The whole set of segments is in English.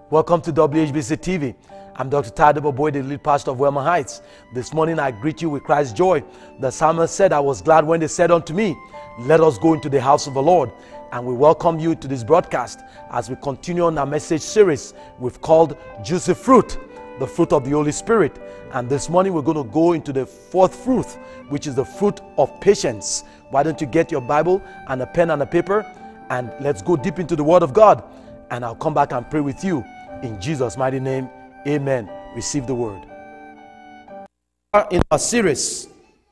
Welcome to WHBC TV. I'm Dr. Tadebo Boy, the lead pastor of Wellman Heights. This morning I greet you with Christ's joy. The psalmist said, I was glad when they said unto me, let us go into the house of the Lord. And we welcome you to this broadcast as we continue on our message series we've called Juicy Fruit, the fruit of the Holy Spirit. And this morning we're going to go into the fourth fruit, which is the fruit of patience. Why don't you get your Bible and a pen and a paper, and let's go deep into the Word of God. And I'll come back and pray with you. In Jesus' mighty name, amen. Receive the word. In our series,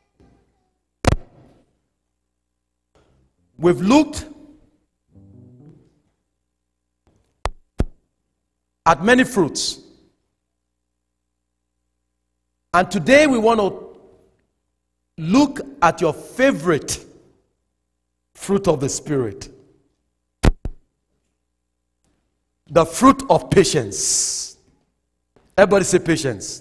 we've looked at many fruits. And today we want to look at your favorite fruit of the Spirit. The fruit of patience. Everybody say patience.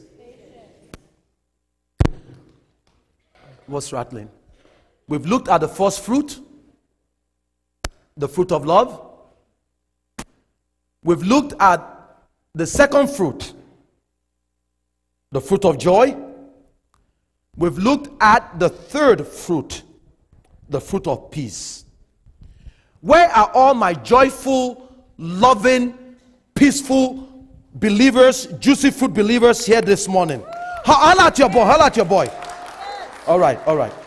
What's rattling? We've looked at the first fruit, the fruit of love. We've looked at the second fruit, the fruit of joy. We've looked at the third fruit, the fruit of peace. Where are all my joyful, loving, peaceful believers, juicy fruit believers here this morning? Holla at your boy, holla at your boy. All right.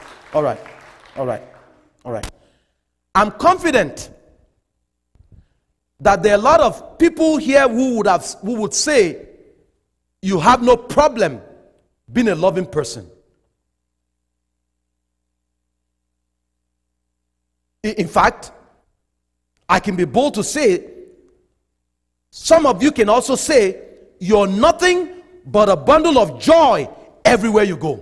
I'm confident that there are a lot of people here who would say you have no problem being a loving person. In fact, I can be bold to say, some of you can also say, you're nothing but a bundle of joy everywhere you go.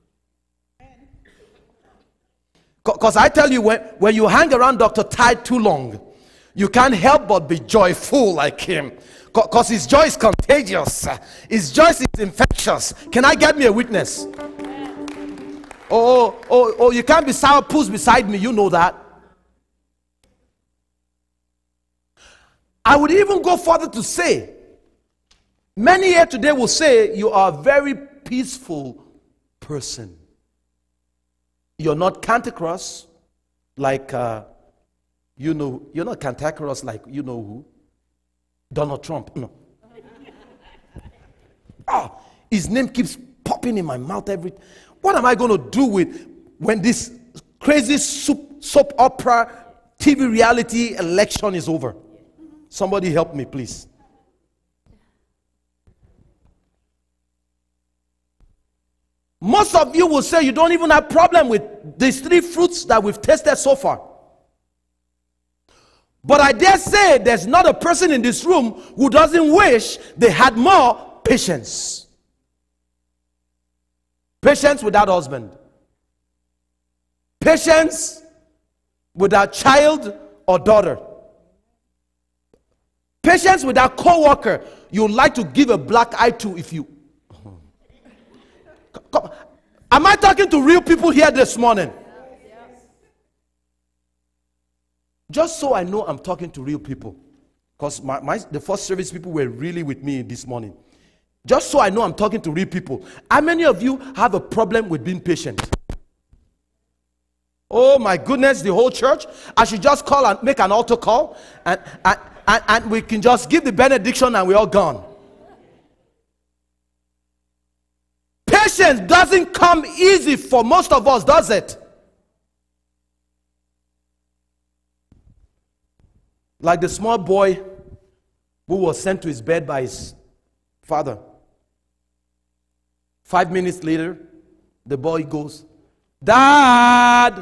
Because I tell you, when you hang around Dr. Tide too long, you can't help but be joyful like him. Because his joy is contagious. His joy is infectious. Can I get me a witness? Oh, you can't be sourpuss beside me. You know that. I would even go further to say, many here today will say you are a very peaceful person. You're not cantankerous like, you're not cantankerous like you know who? Donald Trump. No. His name keeps popping in my mouth What am I going to do when this crazy soap opera TV reality election is over? Somebody help me, please. Most of you will say you don't even have problem with these three fruits that we've tasted so far. But I dare say there's not a person in this room who doesn't wish they had more patience. Patience without husband. Patience without child or daughter. Patience with that co-worker you'd like to give a black eye to if you... Am I talking to real people here this morning? Just so I know I'm talking to real people. Because the first service people were really with me this morning. Just so I know I'm talking to real people. How many of you have a problem with being patient? Oh my goodness, the whole church. I should just call and make an altar call. And we can just give the benediction and we're all gone. Patience doesn't come easy for most of us, does it? Like the small boy who was sent to his bed by his father. 5 minutes later, the boy goes, Dad!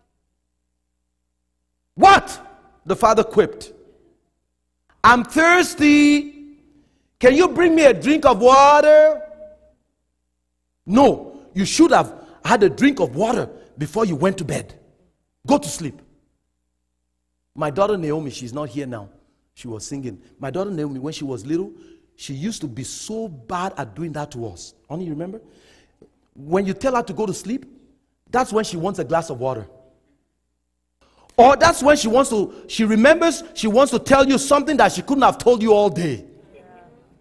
What? The father quipped. I'm thirsty. Can you bring me a drink of water? No, you should have had a drink of water before you went to bed. Go to sleep. My daughter Naomi, she's not here now. She was singing. My daughter Naomi, when she was little, she used to be so bad at doing that to us. Honey, you remember? When you tell her to go to sleep, that's when she wants a glass of water. Or that's when she remembers she wants to tell you something that she couldn't have told you all day.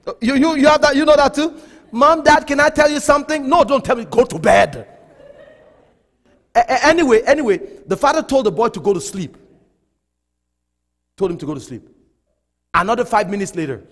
You have that, you know that too? Mom, Dad, can I tell you something? No, don't tell me, go to bed. Anyway, the father told the boy to go to sleep. Told him to go to sleep. Another 5 minutes later,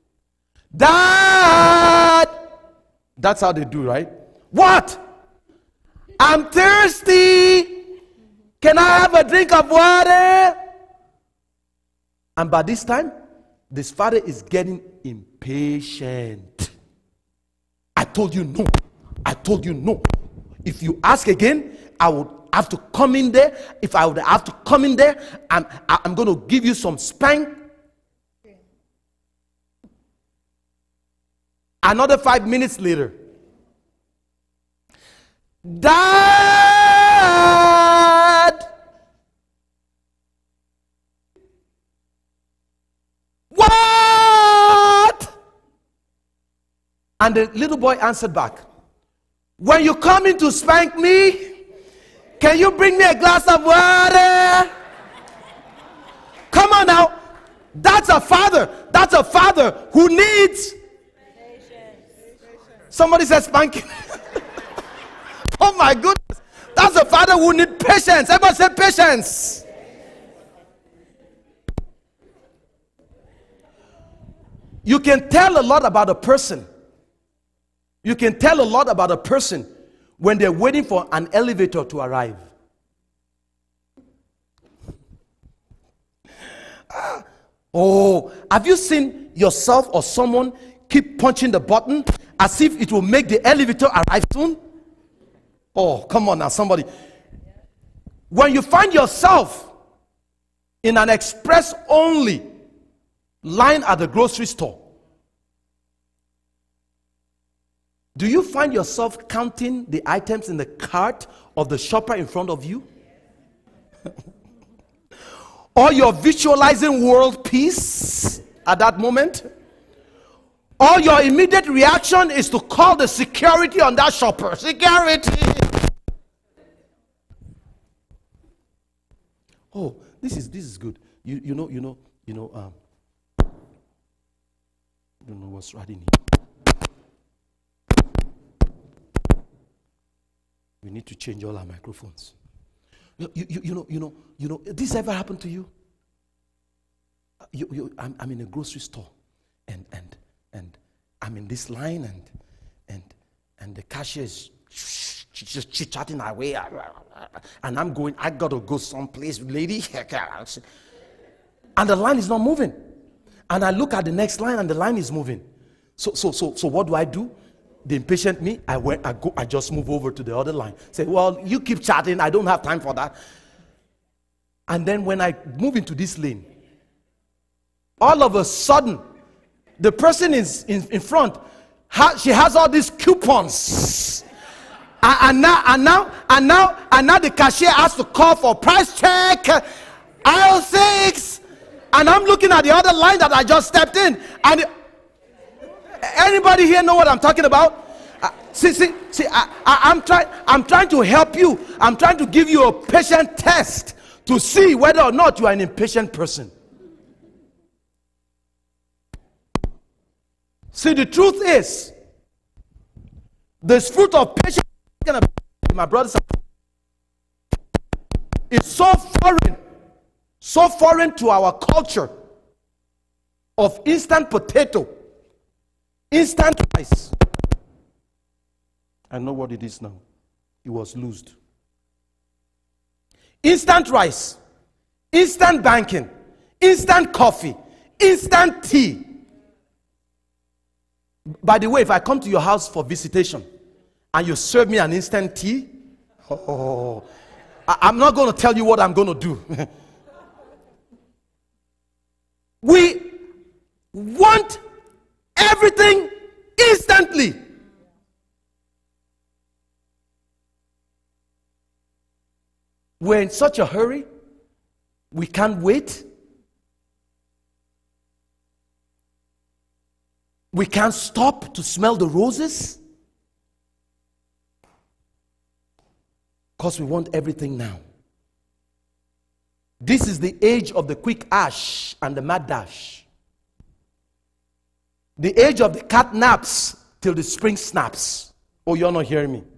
Dad! That's how they do, right? What? I'm thirsty. Can I have a drink of water? And by this time, this father is getting impatient. I told you no. I told you no. If you ask again, I would have to come in there. If I would have to come in there, I'm going to give you some spank. Another 5 minutes later, Dad! What? And the little boy answered back, when you come in to spank me, can you bring me a glass of water? Come on now. That's a father. That's a father who needs patience. Somebody says spanking. Oh my goodness. That's a father who needs patience. Everybody say patience. You can tell a lot about a person. You can tell a lot about a person when they're waiting for an elevator to arrive. Oh, have you seen yourself or someone keep punching the button as if it will make the elevator arrive soon? Oh, come on now, somebody. When you find yourself in an express only line at the grocery store, do you find yourself counting the items in the cart of the shopper in front of you? Or you're visualizing world peace at that moment? Or your immediate reaction is to call the security on that shopper. Security! Oh, this is good. You know, I don't know what's right in here. We need to change all our microphones. You know, this ever happened to you? I'm in a grocery store, and I'm in this line, and the cashier is just chit-chatting away, and I'm going, I gotta go someplace, lady, and the line is not moving, and I look at the next line, and the line is moving. So what do? The impatient me, I just move over to the other line. Say, well, you keep chatting, I don't have time for that. And then when I move into this lane, all of a sudden, the person is in front. She has all these coupons. And now the cashier has to call for price check, aisle 6. And I'm looking at the other line that I just stepped in. And anybody here know what I'm talking about? I'm trying to help you. I'm trying to give you a patient test to see whether or not you are an impatient person. See, the truth is, this fruit of patience, my brothers, is so foreign to our culture of instant potato, instant rice. I know what it is now. It was loosed. Instant rice, instant banking, instant coffee, instant tea. By the way, if I come to your house for visitation and you serve me an instant tea, I'm not going to tell you what I'm going to do. We want everything instantly. We're in such a hurry, we can't wait. We can't stop to smell the roses because we want everything now. This is the age of the quick ash and the mad dash. The age of the cat naps till the spring snaps. Oh, you're not hearing me.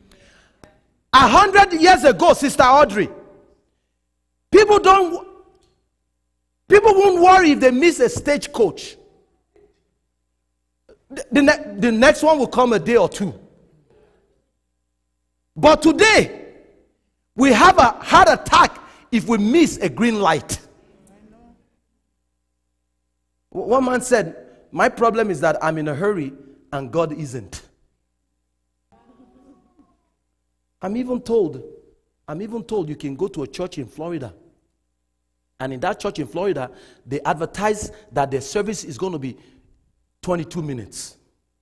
100 years ago, Sister Audrey, people won't worry if they miss a stagecoach. The next one will come a day or two. But today, we have a heart attack if we miss a green light. One man said, my problem is that I'm in a hurry and God isn't. I'm even told you can go to a church in Florida. And in that church in Florida, they advertise that their service is going to be 22 minutes.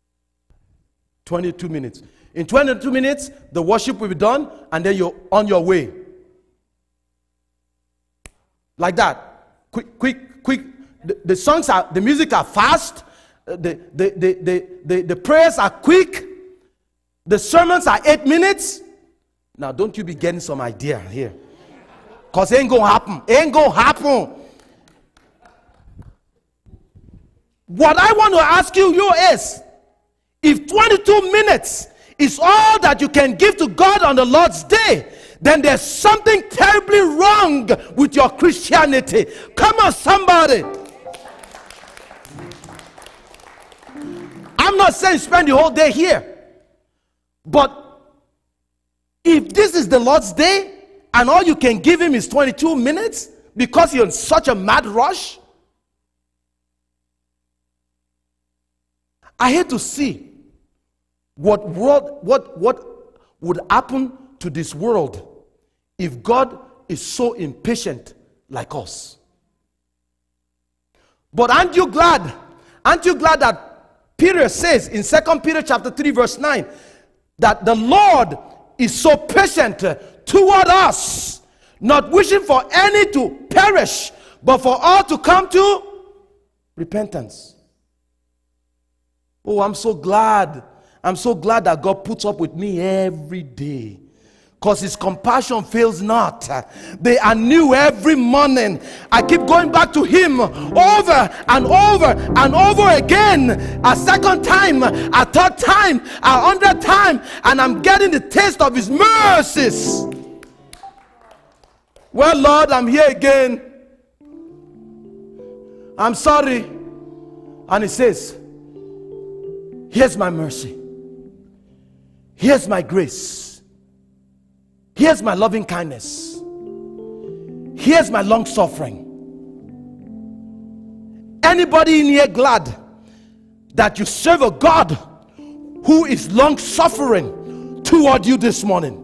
22 minutes. In 22 minutes, the worship will be done, and then you're on your way. Like that. Quick. The songs are, the music are fast. The prayers are quick. The sermons are 8 minutes. Now, don't you be getting some idea here. Because it ain't going to happen. Ain't going to happen. What I want to ask you is, if 22 minutes is all that you can give to God on the Lord's day, then there's something terribly wrong with your Christianity. Come on, somebody. I'm not saying spend the whole day here. But if this is the Lord's day, and all you can give him is 22 minutes, because you're in such a mad rush, I hate to see what would happen to this world if God is so impatient like us. But aren't you glad that Peter says in 2 Peter chapter 3 verse 9 that the Lord is so patient toward us, not wishing for any to perish, but for all to come to repentance. Oh, I'm so glad that God puts up with me every day, because his compassion fails not. They are new every morning. I keep going back to him over and over and over again, a second time, a third time, 100th time, and I'm getting the taste of his mercies. Well, Lord, I'm here again. I'm sorry. And he says, here's my mercy. Here's my grace. Here's my loving kindness. Here's my long suffering. Anybody in here glad that you serve a God who is long suffering toward you this morning?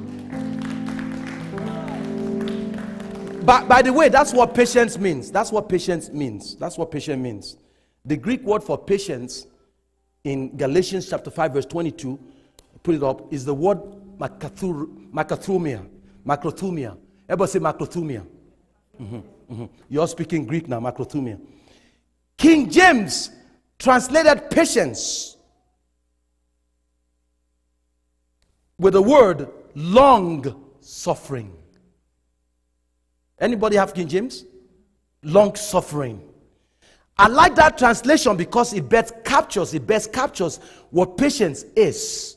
By the way, that's what patience means. That's what patience means. That's what patience means. The Greek word for patience in Galatians chapter 5 verse 22, put it up, is the word macrothumia. Macrothumia. Everybody say macrothumia. You're speaking Greek now, macrothumia. King James translated patience with the word long suffering. Anybody have King James? Long suffering. I like that translation because it best captures what patience is.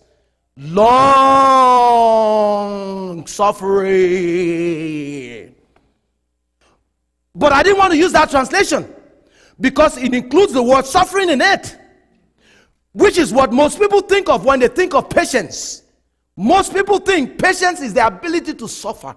Long suffering. But I didn't want to use that translation because it includes the word suffering in it, which is what most people think of when they think of patience. Most people think patience is the ability to suffer.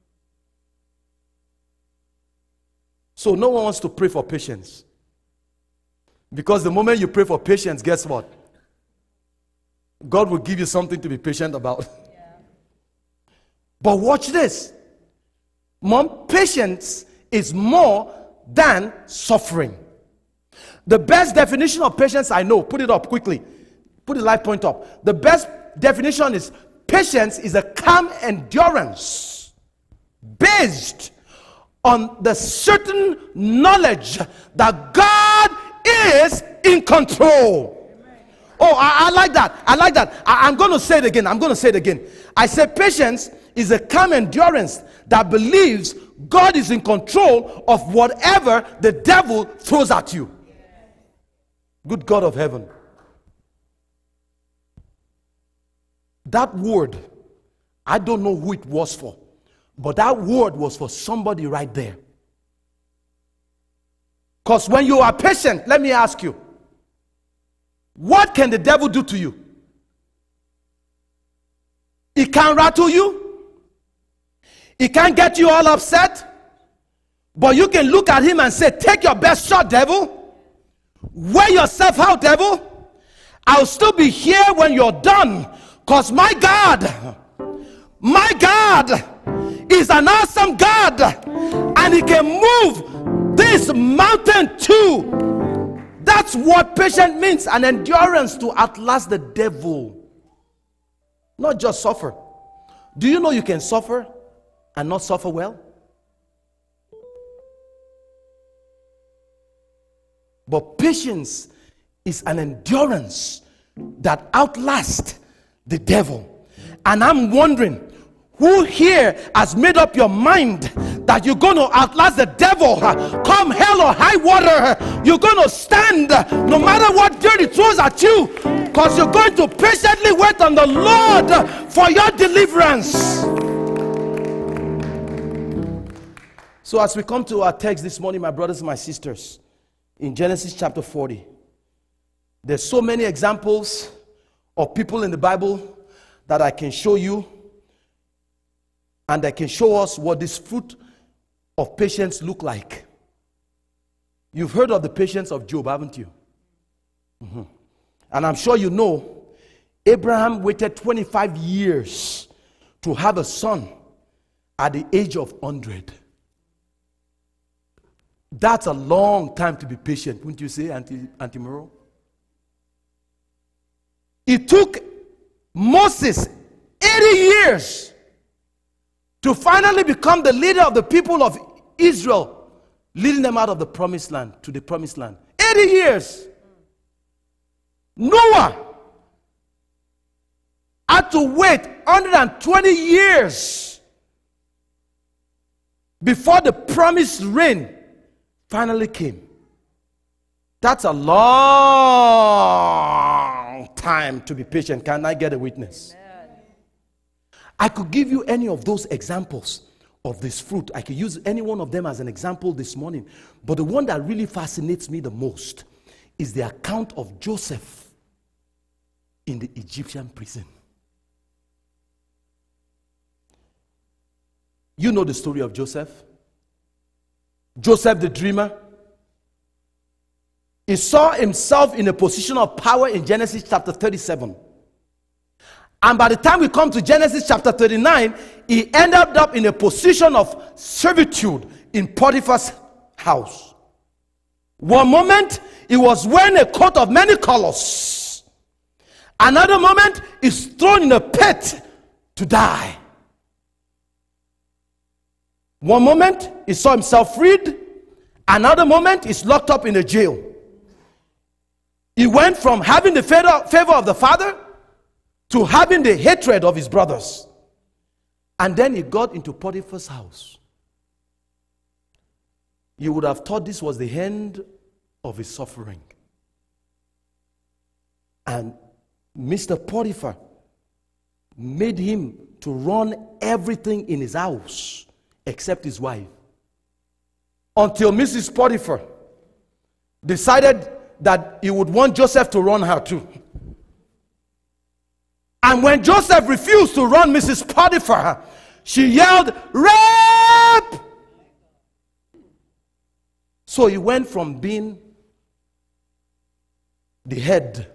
So no one wants to pray for patience. Because the moment you pray for patience, guess what? God will give you something to be patient about. Yeah. But watch this. Mom, patience is more than suffering. The best definition of patience I know, put it up quickly. Put the light point up. The best definition is patience is a calm endurance based on the certain knowledge that God is in control. Oh, I like that. I like that. I'm going to say it again. I say patience is a calm endurance that believes God is in control of whatever the devil throws at you. Good God of heaven. That word, I don't know who it was for, but that word was for somebody right there. Because when you are patient, let me ask you, what can the devil do to you? He can't rattle you. He can't get you all upset. But you can look at him and say, take your best shot, devil. Wear yourself out, devil. I'll still be here when you're done. Because my God is an awesome God. And he can move this mountain too. That's what patience means. An endurance to outlast the devil. Not just suffer. Do you know you can suffer and not suffer well? But patience is an endurance that outlasts the devil. And I'm wondering, who here has made up your mind that you're going to outlast the devil? Come hell or high water, you're going to stand no matter what dirt it throws at you, because you're going to patiently wait on the Lord for your deliverance. So as we come to our text this morning, my brothers and my sisters, in Genesis chapter 40, there's so many examples of people in the Bible that I can show you, and I can show us what this fruit of patience look like. You've heard of the patience of Job, haven't you? And I'm sure you know Abraham waited 25 years to have a son at the age of 100. That's a long time to be patient, wouldn't you say, Auntie Muro? It took Moses 80 years to finally become the leader of the people of Israel, leading them out of the promised land to the promised land. 80 years. Noah had to wait 120 years before the promised rain finally came. That's a long time to be patient. Can I get a witness? Amen. I could give you any of those examples of this fruit. I could use any one of them as an example this morning. But the one that really fascinates me the most is the account of Joseph in the Egyptian prison. You know the story of Joseph. Joseph the dreamer. He saw himself in a position of power in Genesis chapter 37. And by the time we come to Genesis chapter 39, he ended up in a position of servitude in Potiphar's house. One moment, he was wearing a coat of many colors. Another moment, he's thrown in a pit to die. One moment, he saw himself freed. Another moment, he's locked up in a jail. He went from having the favor of the father to having the hatred of his brothers. And then he got into Potiphar's house. You would have thought this was the end of his suffering. And Mr. Potiphar made him to run everything in his house except his wife. Until Mrs. Potiphar decided that he would want Joseph to run her too. And when Joseph refused to run Mrs. Potiphar, she yelled, "Rape!" So he went from being the head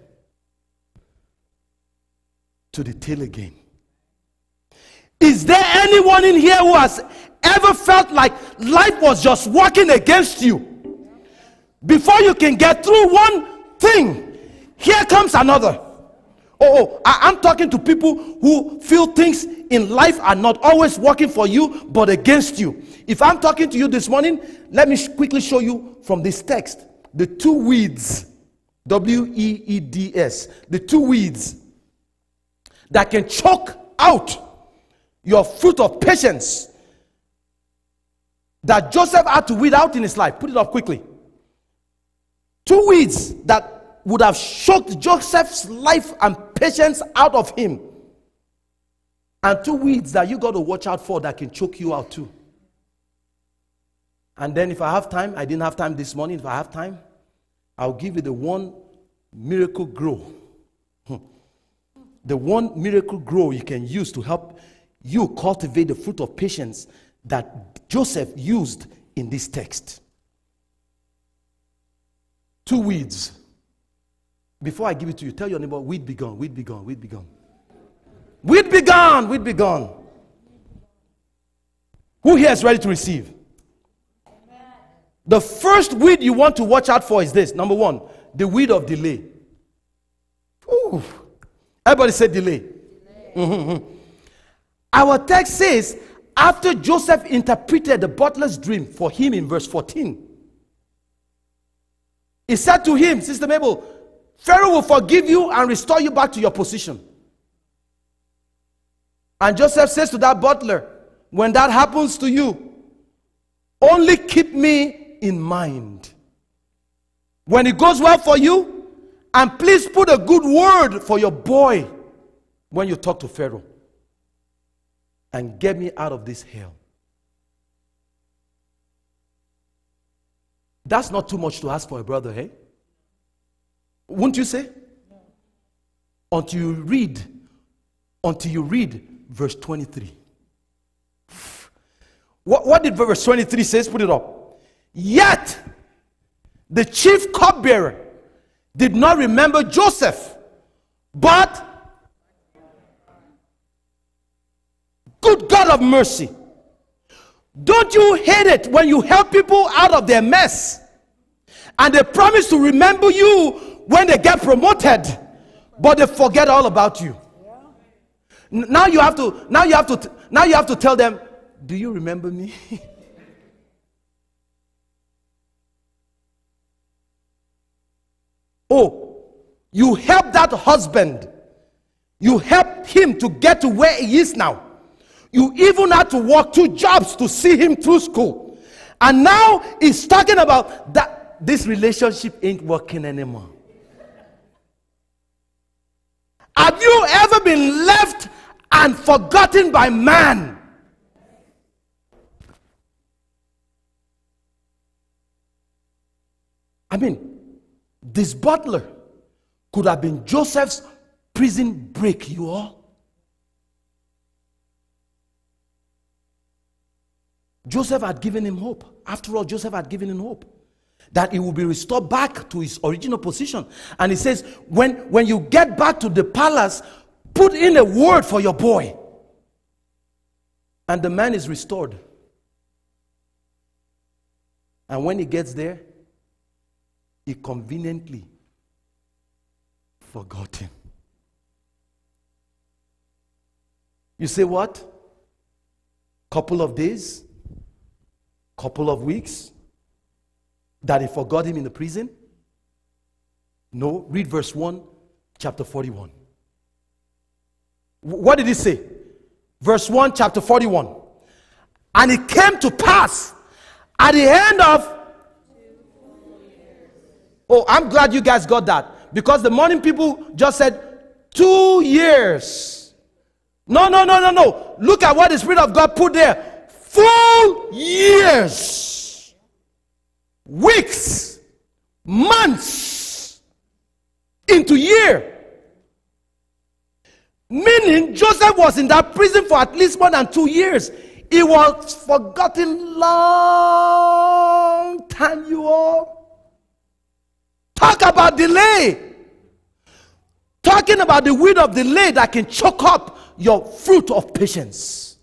to the tail again. Is there anyone in here who has ever felt like life was just working against you? Before you can get through one thing, here comes another. I'm talking to people who feel things in life are not always working for you, but against you. If I'm talking to you this morning, let me quickly show you from this text the two weeds, W-E-E-D-S, the two weeds that can choke out your fruit of patience that Joseph had to weed out in his life. Put it up quickly. Two weeds that would have choked Joseph's life and patience out of him. And two weeds that you got to watch out for that can choke you out too. And then if I have time, I didn't have time this morning. If I have time, I'll give you the one miracle grow. The one miracle grow you can use to help you cultivate the fruit of patience that Joseph used in this text. Two weeds. Before I give it to you, tell your neighbor, weed be gone, weed be gone, weed be gone. Weed be gone, weed be gone. Who here is ready to receive? Amen. The first weed you want to watch out for is this. Number one, the weed of delay. Ooh. Everybody say delay. Mm-hmm. Our text says, after Joseph interpreted the butler's dream for him in verse 14, he said to him, Sister Mabel, Pharaoh will forgive you and restore you back to your position. And Joseph says to that butler, when that happens to you, only keep me in mind. When it goes well for you, and please put a good word for your boy when you talk to Pharaoh. And get me out of this hell. That's not too much to ask for a brother, hey? Wouldn't you say? Until you read verse 23. What did verse 23 say? Put it up. Yet the chief cupbearer did not remember Joseph, but good God of mercy. Don't you hate it when you help people out of their mess and they promise to remember you when they get promoted, but they forget all about you? Now you have to tell them, do you remember me? Oh, you help that husband. You help him to get to where he is now. You even had to work 2 jobs to see him through school. And now he's talking about that this relationship ain't working anymore. Have you ever been left and forgotten by man? I mean, this butler could have been Joseph's prison break, you all. Joseph had given him hope. After all, Joseph had given him hope that he will be restored back to his original position. And he says, when you get back to the palace, put in a word for your boy. And the man is restored. And when he gets there, he conveniently forgot him. You say what? Couple of days? Couple of weeks? That he forgot him in the prison? No. Read verse 1, chapter 41. What did he say? Verse 1, chapter 41. And it came to pass at the end of... Oh, I'm glad you guys got that. Because the morning people just said 2 years. No. Look at what the Spirit of God put there. Full years. Weeks. Months. Into year. Meaning Joseph was in that prison for at least more than 2 years. He was forgotten long time, you all. Talk about delay. Talking about the weed of delay that can choke up your fruit of patience.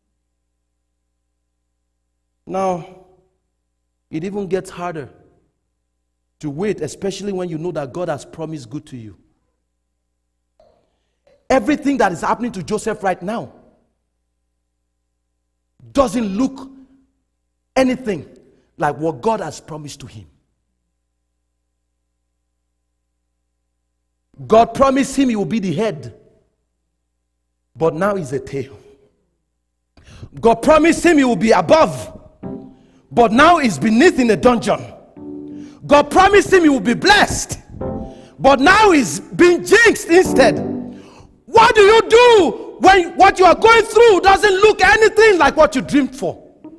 Now, it even gets harder to wait, especially when you know that God has promised good to you. Everything that is happening to Joseph right now doesn't look anything like what God has promised to him. God promised him he will be the head, but now he's a tail. God promised him he will be above, but now he's beneath in a dungeon. God promised him he will be blessed, but now he's being jinxed instead. What do you do when what you are going through doesn't look anything like what you dreamed for?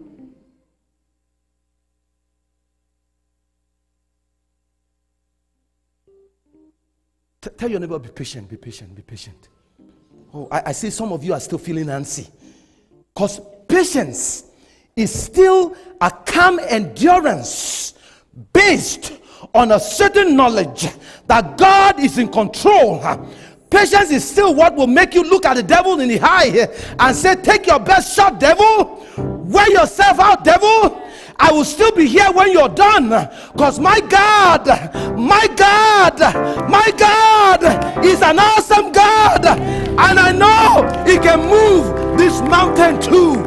Tell your neighbor, be patient, be patient, be patient. Oh, I see some of you are still feeling antsy. Because patience is still a calm endurance based on a certain knowledge that God is in control. Patience is still what will make you look at the devil in the eye and say, take your best shot, devil. Wear yourself out, devil. I will still be here when you're done. Because my God is an awesome God. And I know he can move this mountain too.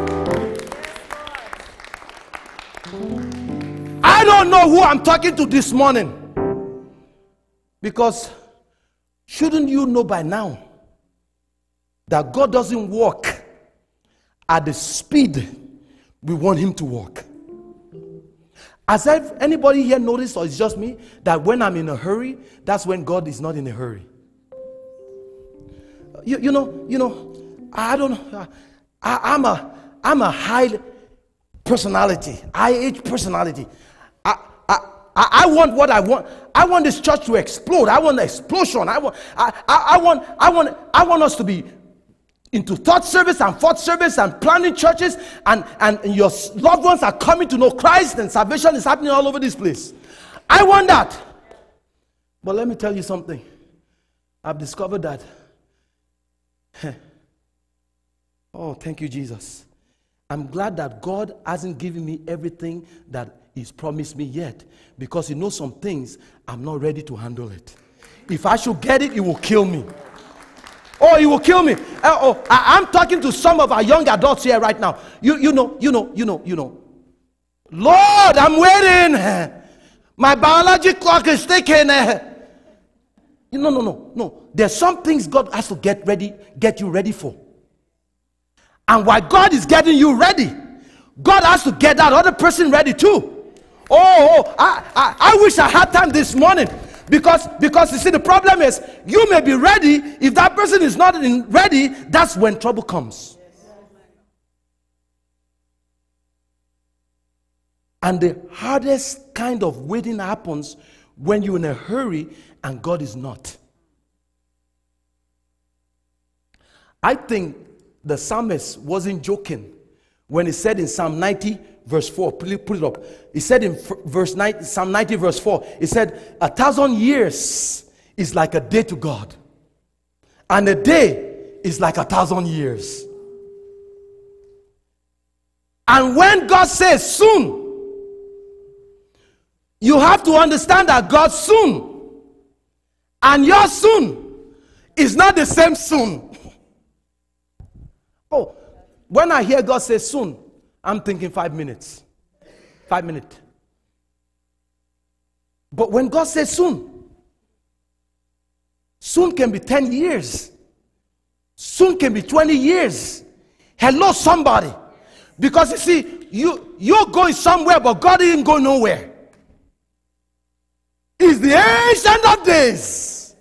I don't know who I'm talking to this morning. Because shouldn't you know by now that God doesn't walk at the speed we want him to walk? Has anybody here noticed, or it's just me, that when I'm in a hurry, that's when God is not in a hurry? You know, I don't know. I'm a high personality, IH personality. I want what I want. I want this church to explode. I want an explosion. I want us to be into third service and fourth service and planning churches, and your loved ones are coming to know Christ, and salvation is happening all over this place. I want that. But let me tell you something. I've discovered that. Oh, thank you, Jesus. I'm glad that God hasn't given me everything that he's promised me yet, because he knows some things I'm not ready to handle it. If I should get it, it will kill me. Oh, he will kill me. I'm talking to some of our young adults here right now. You know. Lord, I'm waiting. My biology clock is ticking. No. There's some things God has to get you ready for. And while God is getting you ready, God has to get that other person ready too. I wish I had time this morning. Because you see, the problem is, you may be ready. If that person is not ready, that's when trouble comes. And the hardest kind of waiting happens when you're in a hurry and God is not. I think the psalmist wasn't joking when he said in Psalm 90 verse 4, put it up. He said in Psalm 90 verse 4, he said, 1,000 years is like a day to God, and a day is like 1,000 years. And when God says soon, you have to understand that God soon and your soon is not the same soon. Oh, when I hear God say soon, I'm thinking 5 minutes. 5 minutes. But when God says soon, soon can be 10 years. Soon can be 20 years. Hello, somebody. Because you see, you're going somewhere, but God didn't go nowhere. He's the ancient of days.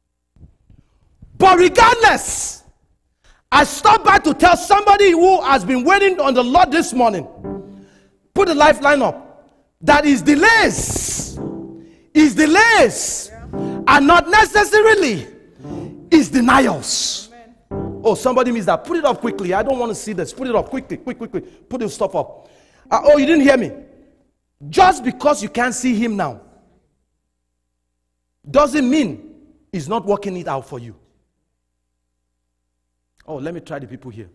But regardless, I stopped by to tell somebody who has been waiting on the Lord this morning, put the lifeline up, that his delays are not necessarily his denials. Amen. Oh, somebody missed that. Put it up quickly. I don't want to see this. Put it up quickly. Quick. Put the stuff up. Oh, you didn't hear me. Just because you can't see him now doesn't mean he's not working it out for you. Oh, let me try the people here.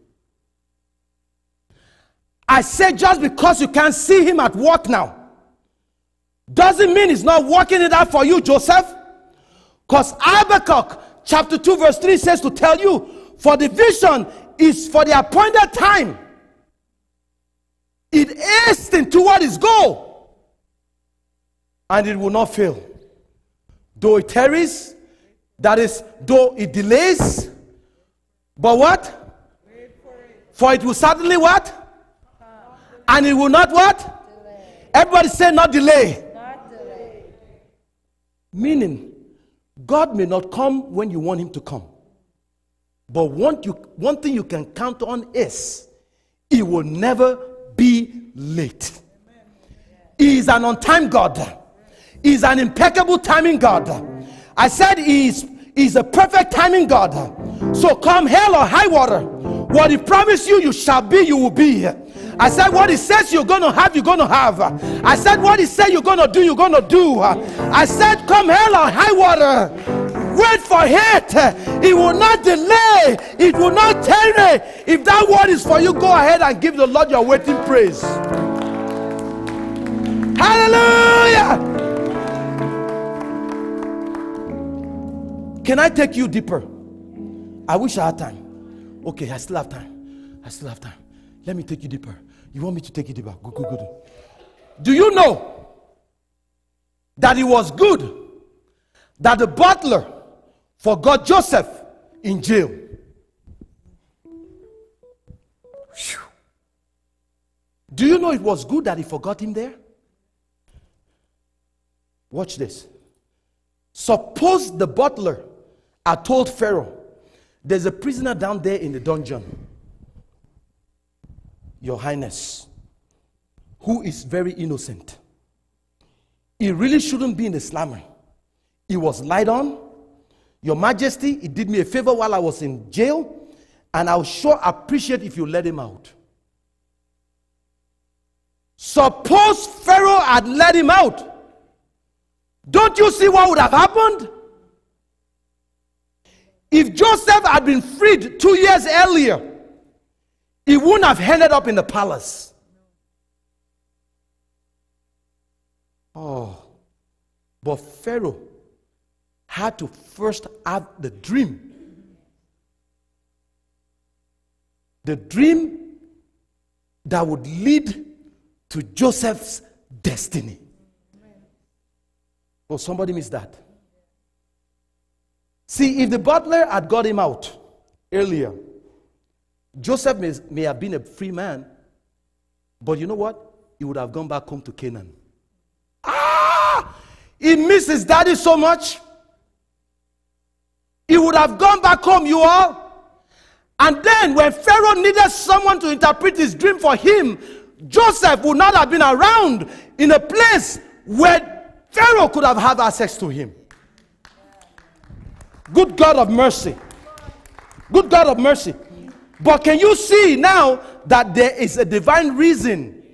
I said just because you can't see him at work now doesn't mean he's not working it out for you, Joseph. Because Habakkuk chapter 2 verse 3 says to tell you, for the vision is for the appointed time. It hastens toward its goal, and it will not fail. Though it tarries, that is, though it delays, but what? For it will certainly what? And it will not what? Delay. Everybody say not delay. Not delay. Meaning, God may not come when you want him to come. But one thing you can count on is he will never be late. He is an on-time God. He is an impeccable timing God. I said he is a perfect timing God. So come hell or high water, what he promised you, you shall be, you will be. I said what he says you're going to have, you're going to have. I said what he said you're going to do, you're going to do. I said come hell or high water, wait for it. It will not delay. It will not tarry. If that word is for you, go ahead and give the Lord your waiting praise. Hallelujah. Can I take you deeper? I wish I had time. Okay, I still have time. I still have time. Let me take you deeper. You want me to take you deeper? Good. Do you know that it was good that the butler forgot Joseph in jail? Whew. Do you know it was good that he forgot him there? Watch this. Suppose the butler had told Pharaoh, there's a prisoner down there in the dungeon, Your Highness, who is very innocent. He really shouldn't be in the slammer. He was lied on. Your Majesty, he did me a favor while I was in jail, and I'll sure appreciate if you let him out. Suppose Pharaoh had let him out. Don't you see what would have happened? If Joseph had been freed 2 years earlier, he wouldn't have ended up in the palace. Oh, but Pharaoh had to first have the dream. The dream that would lead to Joseph's destiny. Oh, somebody missed that. See, if the butler had got him out earlier, Joseph may have been a free man, but you know what? He would have gone back home to Canaan. He missed his daddy so much. He would have gone back home, you all. And then when Pharaoh needed someone to interpret his dream for him, Joseph would not have been around in a place where Pharaoh could have had access to him. Good God of mercy. Good God of mercy. But can you see now that there is a divine reason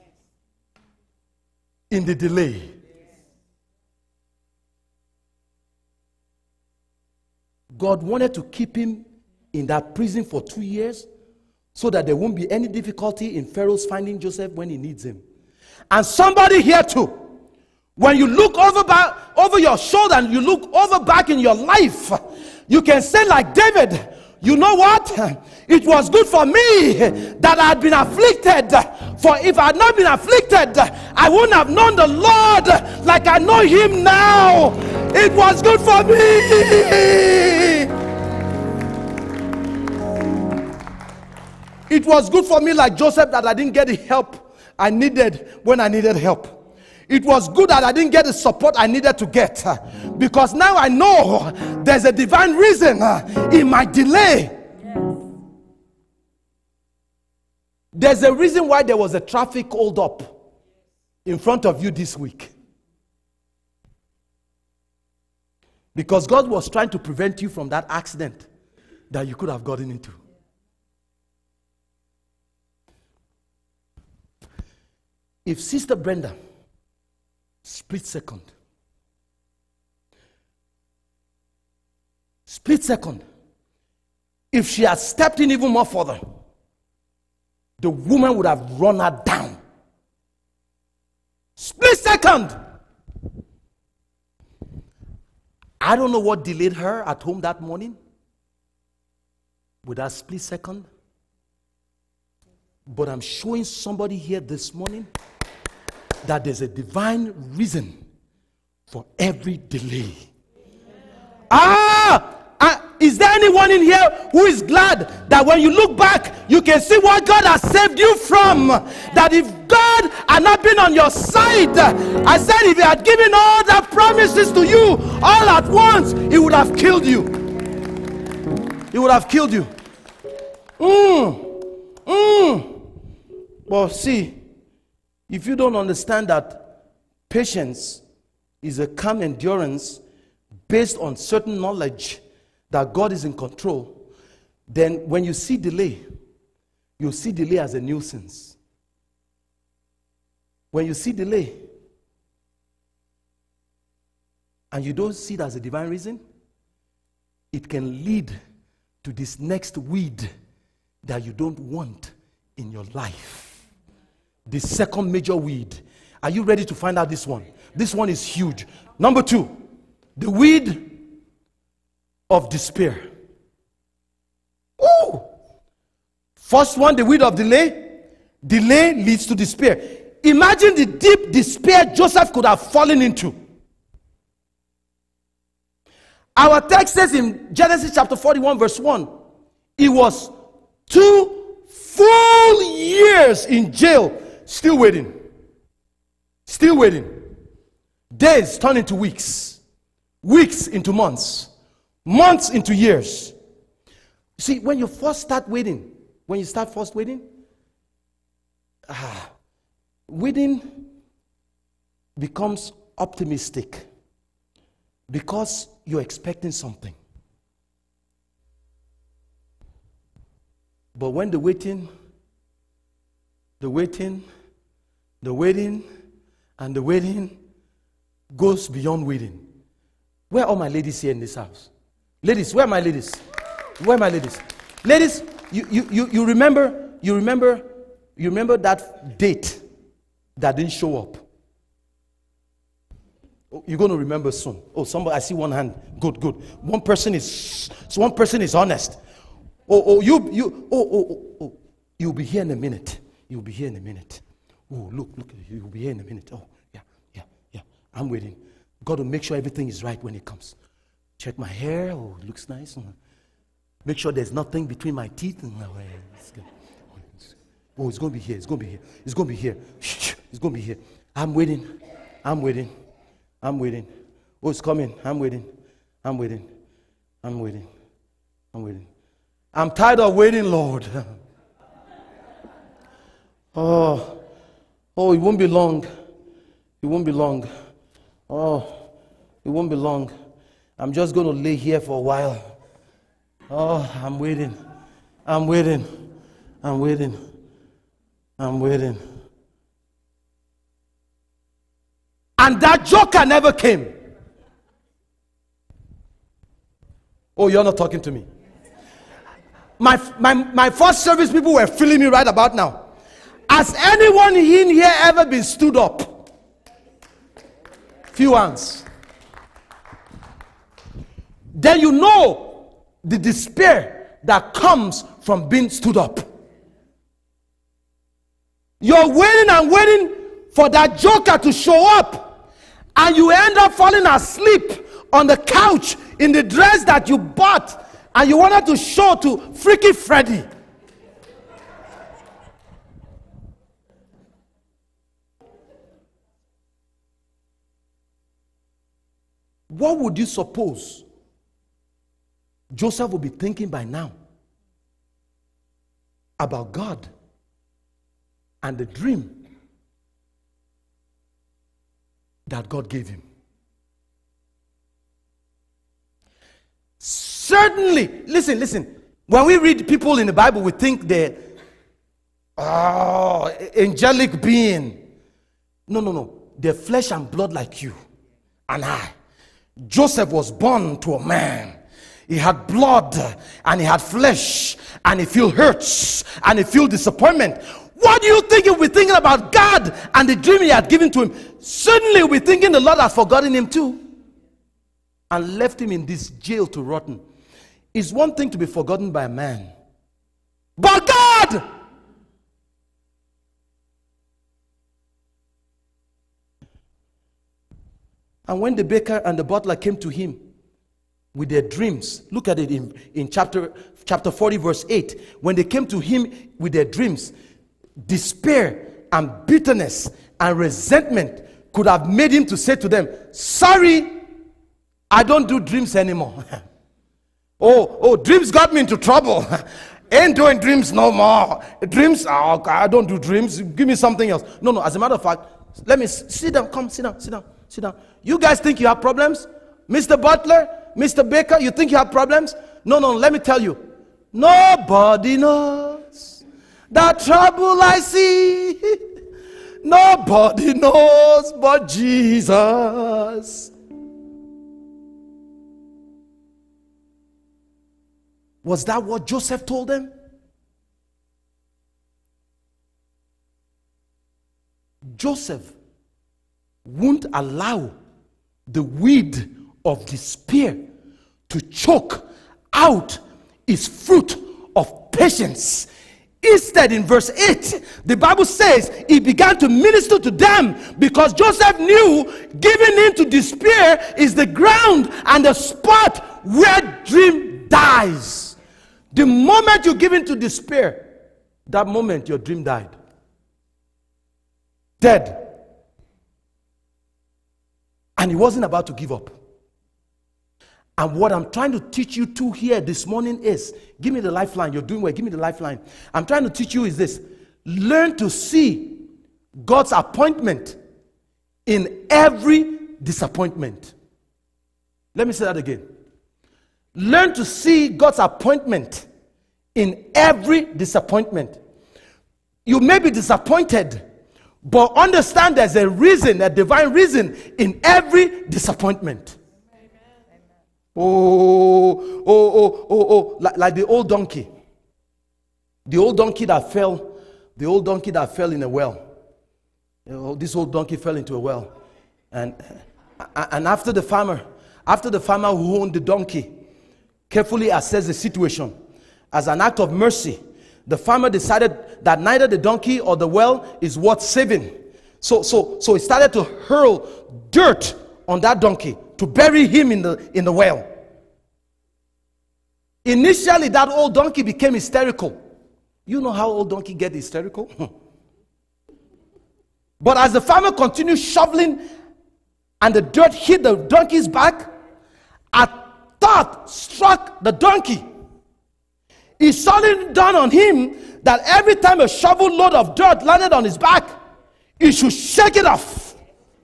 in the delay? God wanted to keep him in that prison for 2 years so that there won't be any difficulty in Pharaoh's finding Joseph when he needs him. And somebody here too, when you look over your shoulder and you look over back in your life, you can say like David, you know what? It was good for me that I had been afflicted. For if I had not been afflicted, I wouldn't have known the Lord like I know him now. It was good for me. It was good for me like Joseph that I didn't get the help I needed when I needed help. It was good that I didn't get the support I needed to get, because now I know there's a divine reason in my delay. Yes. There's a reason why there was a traffic hold up in front of you this week. Because God was trying to prevent you from that accident that you could have gotten into. If Sister Brenda, split second, if she had stepped in even more further, the woman would have run her down. Split second. I don't know what delayed her at home that morning with that split second, but I'm showing somebody here this morning that there's a divine reason for every delay. Is there anyone in here who is glad that when you look back, you can see what God has saved you from? That if if God had not been on your side, I said if he had given all the promises to you all at once, he would have killed you. He would have killed you. But see, if you don't understand that patience is a calm endurance based on certain knowledge that God is in control, then when you see delay, you see delay as a nuisance. When you see delay and you don't see it as a divine reason, it can lead to this next weed that you don't want in your life. The second major weed. Are you ready to find out this one? This one is huge. Number 2, the weed of despair. Ooh! First one, the weed of delay. Delay leads to despair. Imagine the deep despair Joseph could have fallen into. Our text says in Genesis chapter 41 verse 1, he was 2 full years in jail, still waiting. Still waiting. Days turn into weeks. Weeks into months. Months into years. See, when you first start waiting, waiting becomes optimistic because you're expecting something. But when the waiting, and the waiting goes beyond waiting. Where are all my ladies here in this house? Ladies, where are my ladies? Where are my ladies? Ladies, you remember that date that didn't show up? Oh, you're going to remember soon. Oh, somebody, I see one hand. Good. One person is honest. You'll be here in a minute. You'll be here in a minute. Oh, look, you'll be here in a minute. Oh, yeah. I'm waiting. Got to make sure everything is right when it comes. Check my hair. Oh, it looks nice. Make sure there's nothing between my teeth. Oh, it's going to be here. It's going to be here. It's going to be here. It's going to be here. I'm waiting. Oh, it's coming. I'm waiting. I'm tired of waiting, Lord. Oh, it won't be long. Oh, it won't be long. I'm just going to lay here for a while. Oh, I'm waiting. And that joker never came. Oh, you're not talking to me. My first service people were feeling me right about now. Has anyone in here ever been stood up? Few hands. Then you know the despair that comes from being stood up. You're waiting for that joker to show up, and you end up falling asleep on the couch in the dress that you bought and you wanted to show to Freaky Freddy. What would you suppose Joseph would be thinking by now about God and the dream that God gave him? Certainly, listen. When we read people in the Bible, we think they're angelic being. No. They're flesh and blood like you and I. Joseph was born to a man. He had blood and he had flesh, and he feel hurts and he feel disappointment. What do you think he'll be thinking about God and the dream he had given to him? Certainly he'll be thinking the Lord has forgotten him too and left him in this jail to rotten. It's one thing to be forgotten by a man, but God! And when the baker and the butler came to him with their dreams, look at it in chapter 40 verse 8. When they came to him with their dreams, despair and bitterness and resentment could have made him to say to them, sorry, I don't do dreams anymore. oh, dreams got me into trouble. Ain't doing dreams no more. Dreams, oh, I don't do dreams. Give me something else. No, as a matter of fact, let me sit down. Come, sit down. You guys think you have problems? Mr. Butler, Mr. Baker, you think you have problems? No, let me tell you. Nobody knows the trouble I see. Nobody knows but Jesus. Was that what Joseph told them? Joseph won't allow the weed of despair to choke out his fruit of patience. Instead, in verse 8, the Bible says he began to minister to them because Joseph knew giving in to despair is the ground and the spot where dream dies. The moment you give in to despair, that moment your dream died. Dead. And he wasn't about to give up. And what I'm trying to teach you to here this morning is, give me the lifeline. You're doing well. Give me the lifeline. I'm trying to teach you is this. Learn to see God's appointment in every disappointment. Let me say that again. Learn to see God's appointment in every disappointment. You may be disappointed, but understand there's a reason, a divine reason in every disappointment. Like the old donkey. The old donkey that fell in a well. This old donkey fell into a well. And after the farmer who owned the donkey carefully assessed the situation, as an act of mercy, the farmer decided that neither the donkey or the well is worth saving. So he started to hurl dirt on that donkey to bury him in the well. Initially, that old donkey became hysterical. You know how old donkey get hysterical? But as the farmer continued shoveling and the dirt hit the donkey's back, a thought struck the donkey. It suddenly dawned on him that every time a shovel load of dirt landed on his back, he should shake it off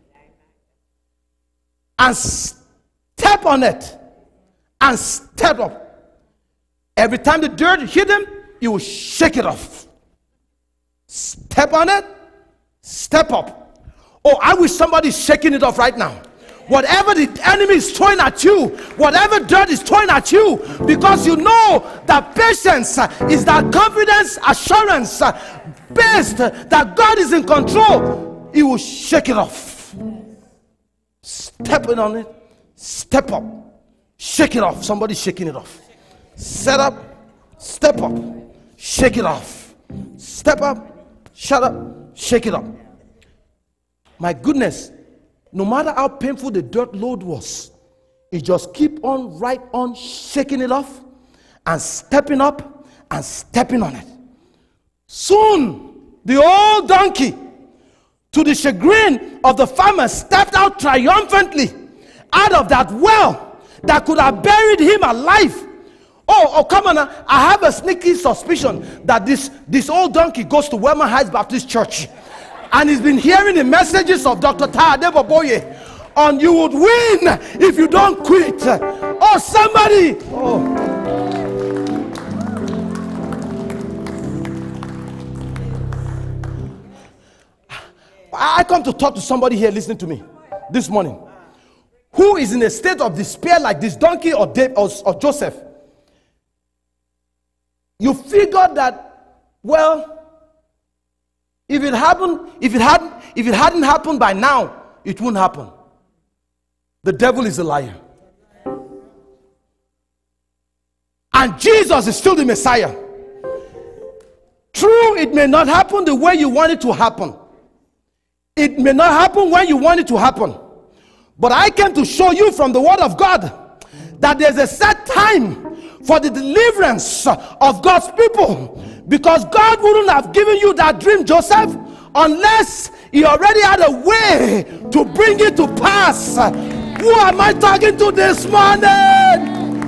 and step on it and step up. Every time the dirt hit him, he would shake it off. Step on it, step up. Oh, I wish somebody's shaking it off right now. Whatever the enemy is throwing at you, whatever dirt is throwing at you, because you know that patience is that confidence, assurance based that God is in control, he will shake it off. Stepping on it, step up, shake it off. Somebody's shaking it off. Set up, step up, shake it off. Step up, shut up, shake it up. My goodness. No matter how painful the dirt load was, he just keep on right on shaking it off and stepping up and stepping on it. Soon, the old donkey, to the chagrin of the farmer, stepped out triumphantly out of that well that could have buried him alive. Oh, come on. I have a sneaky suspicion that this old donkey goes to Wellman Heights Baptist Church. And he's been hearing the messages of Dr. Tadebo Boye on you would win if you don't quit. Oh, somebody. Oh. I come to talk to somebody here listening to me this morning who is in a state of despair like this donkey or Joseph. You figured that, well, if it hadn't happened by now, it wouldn't happen. The devil is a liar. And Jesus is still the Messiah. True, it may not happen the way you want it to happen. It may not happen when you want it to happen. But I came to show you from the Word of God that there's a set time for the deliverance of God's people. Because God wouldn't have given you that dream, Joseph, unless he already had a way to bring it to pass. Who am I talking to this morning?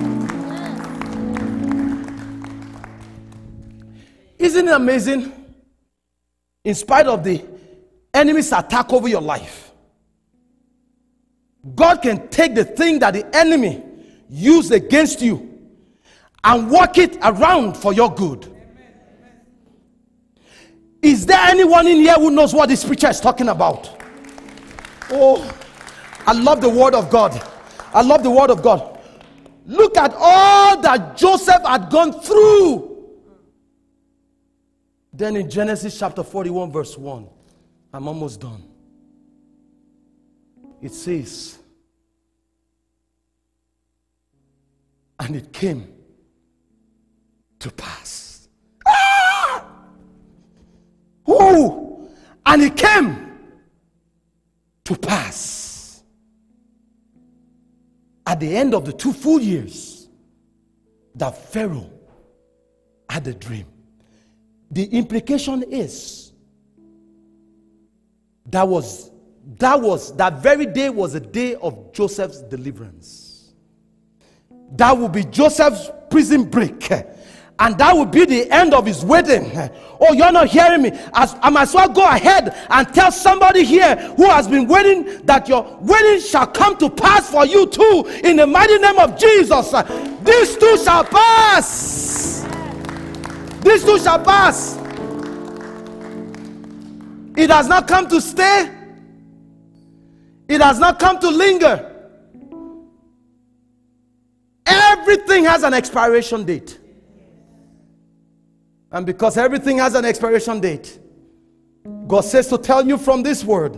Isn't it amazing? In spite of the enemy's attack over your life, God can take the thing that the enemy used against you and work it around for your good. Is there anyone in here who knows what this preacher is talking about? Oh, I love the word of God. I love the word of God. Look at all that Joseph had gone through. Then in Genesis chapter 41 verse 1, I'm almost done. It says, and it came to pass. Ah! Ooh! And it came to pass at the end of the 2 full years that Pharaoh had a dream. The implication is that very day was a day of Joseph's deliverance. That would be Joseph's prison break. And that would be the end of his wedding. Oh, you're not hearing me. I might as well go ahead and tell somebody here who has been waiting that your wedding shall come to pass for you too. In the mighty name of Jesus. These two shall pass. These two shall pass. It has not come to stay. It has not come to linger. Everything has an expiration date. And because everything has an expiration date, God says to tell you from this word.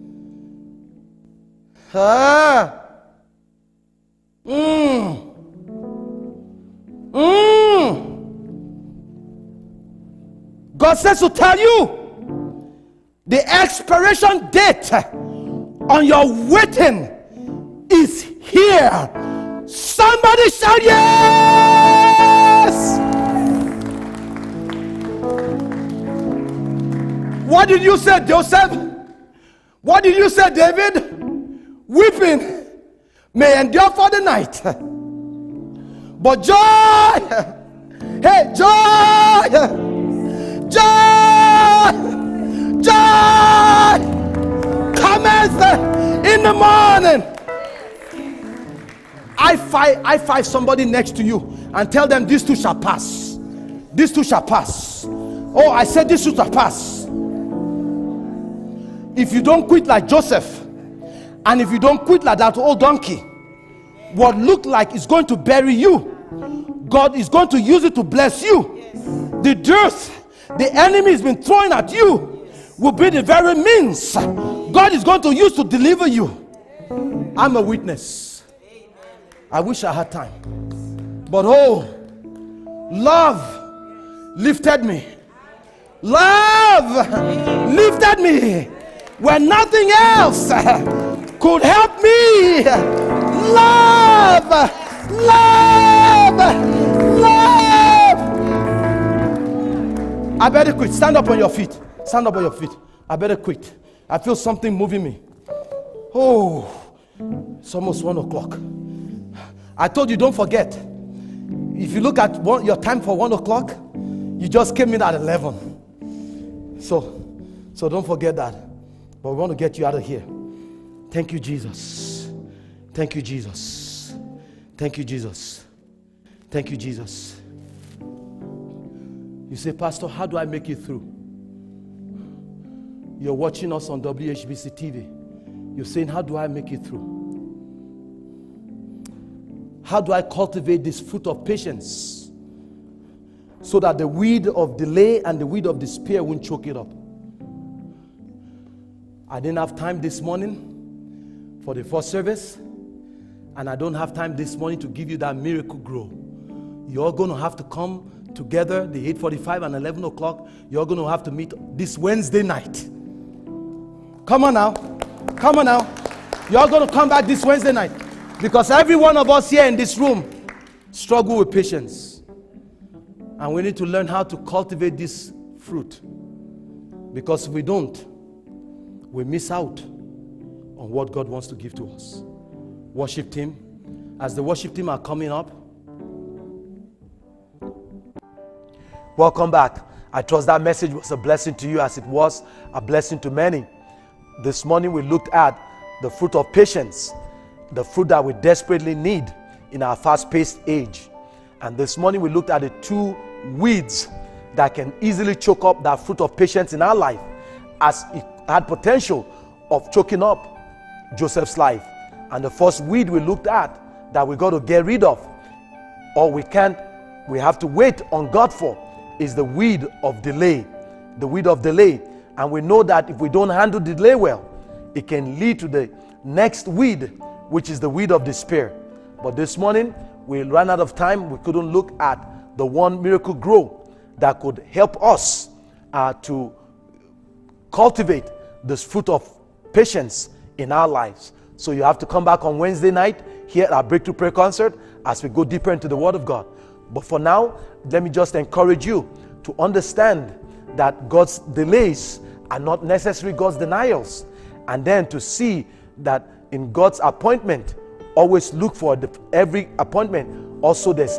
God says to tell you the expiration date on your waiting is here. Somebody shout yes! What did you say, Joseph? What did you say, David? Weeping may endure for the night, but joy, hey, joy, joy, joy cometh in the morning. I fight somebody next to you and tell them these two shall pass. These two shall pass. Oh, I said these two shall pass. If you don't quit like Joseph, and if you don't quit like that old donkey, what looked like is going to bury you, God is going to use it to bless you. The dirt the enemy has been throwing at you will be the very means God is going to use to deliver you. I'm a witness. I wish I had time. But oh, love lifted me. Love lifted me when nothing else could help me. Love, love, love. I better quit. Stand up on your feet. Stand up on your feet. I better quit. I feel something moving me. Oh, it's almost 1 o'clock. I told you, don't forget. If you look at your time for 1 o'clock, you just came in at 11. So don't forget that. But we want to get you out of here. Thank you, Jesus. Thank you, Jesus. Thank you, Jesus. Thank you, Jesus. You say, Pastor, how do I make it through? You're watching us on WHBC TV. You're saying, how do I make it through? How do I cultivate this fruit of patience so that the weed of delay and the weed of despair won't choke it up? I didn't have time this morning for the first service, and I don't have time this morning to give you that miracle grow. You're going to have to come together, the 8:45 and 11 o'clock. You're going to have to meet this Wednesday night. Come on now. Come on now. You're going to come back this Wednesday night. Because every one of us here in this room struggle with patience. And we need to learn how to cultivate this fruit. Because if we don't, we miss out on what God wants to give to us. Worship team, as the worship team are coming up, welcome back. I trust that message was a blessing to you as it was a blessing to many. This morning we looked at the fruit of patience, the fruit that we desperately need in our fast-paced age. And this morning we looked at the two weeds that can easily choke up that fruit of patience in our life, as it had potential of choking up Joseph's life. And the first weed we looked at that we got to get rid of, or we have to wait on God for, is the weed of delay. The weed of delay. And we know that if we don't handle delay well, it can lead to the next weed, which is the weed of despair. But this morning, we ran out of time. We couldn't look at the one miracle grow that could help us to cultivate this fruit of patience in our lives. So you have to come back on Wednesday night here at our Breakthrough Prayer Concert as we go deeper into the Word of God. But for now, let me just encourage you to understand that God's delays are not necessarily God's denials. And then to see that in God's appointment, always look for every appointment. Also, there's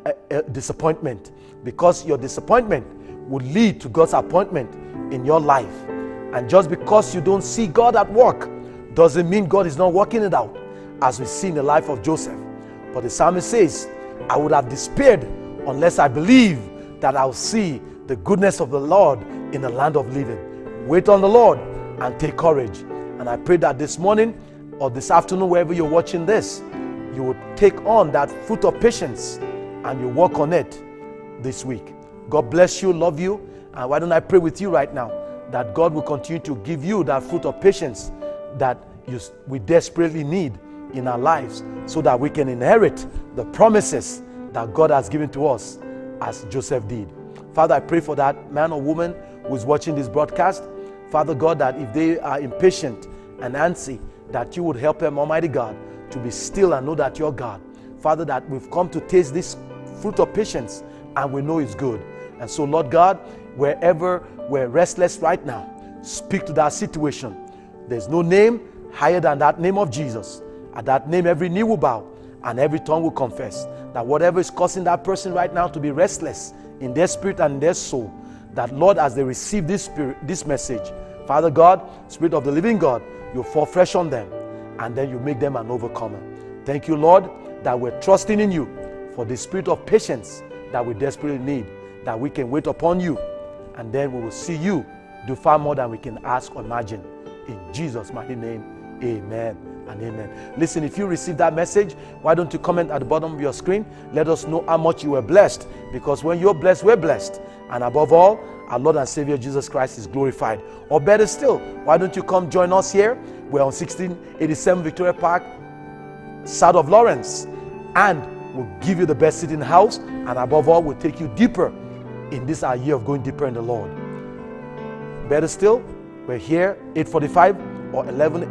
a disappointment, because your disappointment will lead to God's appointment in your life. And just because you don't see God at work doesn't mean God is not working it out, as we see in the life of Joseph. But the psalmist says, I would have despaired unless I believe that I'll see the goodness of the Lord in the land of living. Wait on the Lord and take courage. And I pray that this morning or this afternoon, wherever you're watching this, you will take on that fruit of patience and you work on it this week. God bless you, love you. And why don't I pray with you right now that God will continue to give you that fruit of patience that we desperately need in our lives, so that we can inherit the promises that God has given to us as Joseph did. Father, I pray for that man or woman who is watching this broadcast. Father God, that if they are impatient and antsy, that you would help them, Almighty God, to be still and know that you're God. Father, that we've come to taste this fruit of patience and we know it's good. And so, Lord God, wherever we're restless right now, speak to that situation. There's no name higher than that name of Jesus. At that name, every knee will bow and every tongue will confess that whatever is causing that person right now to be restless in their spirit and in their soul, that, Lord, as they receive this message, Father God, Spirit of the living God, you fall fresh on them and then you make them an overcomer. Thank you, Lord, that we're trusting in you for the spirit of patience that we desperately need, that we can wait upon you and then we will see you do far more than we can ask or imagine. In Jesus' mighty name, amen and amen. Listen, if you received that message, why don't you comment at the bottom of your screen? Let us know how much you were blessed, because when you're blessed, we're blessed. And above all, our Lord and Savior Jesus Christ is glorified. Or better still, why don't you come join us here? We're on 1687 Victoria Park, south of Lawrence, and we'll give you the best seat in the house, and above all, we'll take you deeper in this our year of going deeper in the Lord. Better still, we're here 8:45 or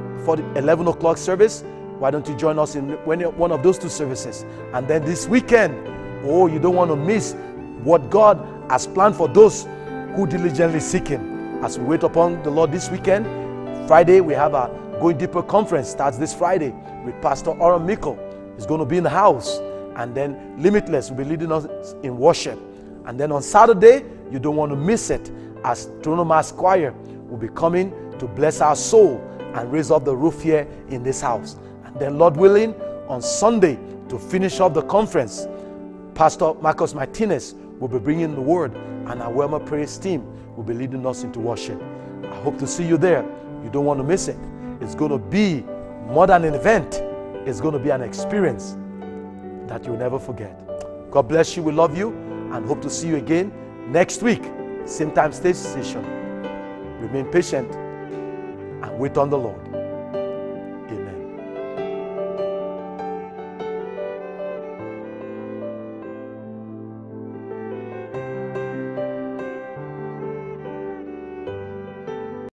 11 o'clock service. Why don't you join us in one of those two services? And then this weekend, you don't want to miss what God has planned for those who diligently seek Him. As we wait upon the Lord this weekend, Friday we have a Going Deeper conference. Starts this Friday with Pastor Oram Mikkel. He's going to be in the house. And then Limitless will be leading us in worship. And then on Saturday, you don't want to miss it, as Toronto Mass Choir will be coming to bless our soul and raise up the roof here in this house. And then, Lord willing, on Sunday, to finish up the conference, Pastor Marcos Martinez will be bringing the word, and our Welma Praise team will be leading us into worship. I hope to see you there. You don't want to miss it. It's going to be more than an event. It's going to be an experience that you'll never forget. God bless you. We love you and hope to see you again next week. Same time, same station. Remain patient and wait on the Lord.